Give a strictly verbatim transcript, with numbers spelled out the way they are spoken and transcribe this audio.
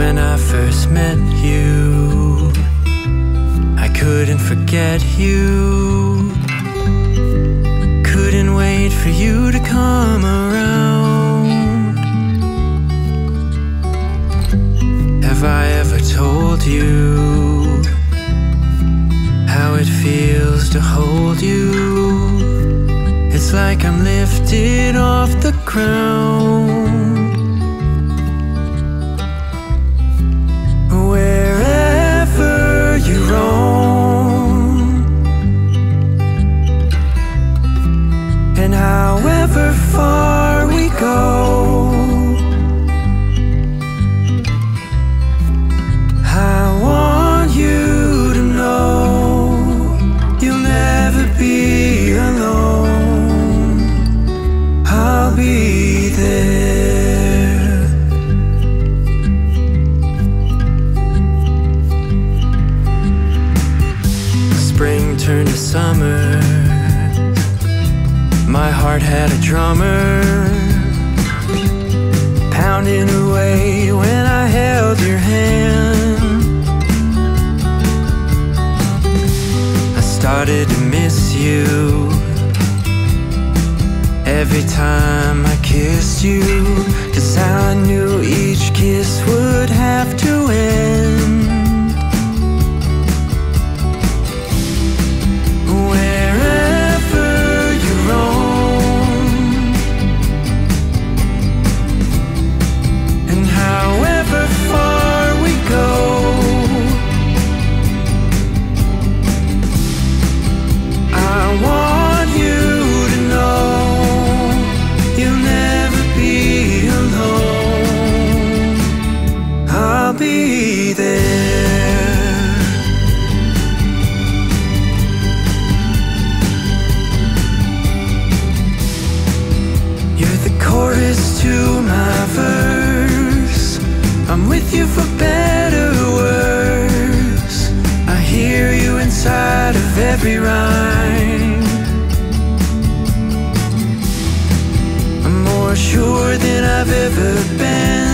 When I first met you, I couldn't forget you. Couldn't wait for you to come around. Have I ever told you how it feels to hold you? It's like I'm lifted off the ground. Wherever you roam, and however far we go, I want you to know you'll never be alone. I'll be there. Spring turned to summer, my heart had a drummer pounding away when I held your hand. I started to miss you every time I kissed you, 'cause I knew each kiss would have to end. Be there. You're the chorus to my verse. I'm with you for better or worse. I hear you inside of every rhyme. I'm more sure than I've ever been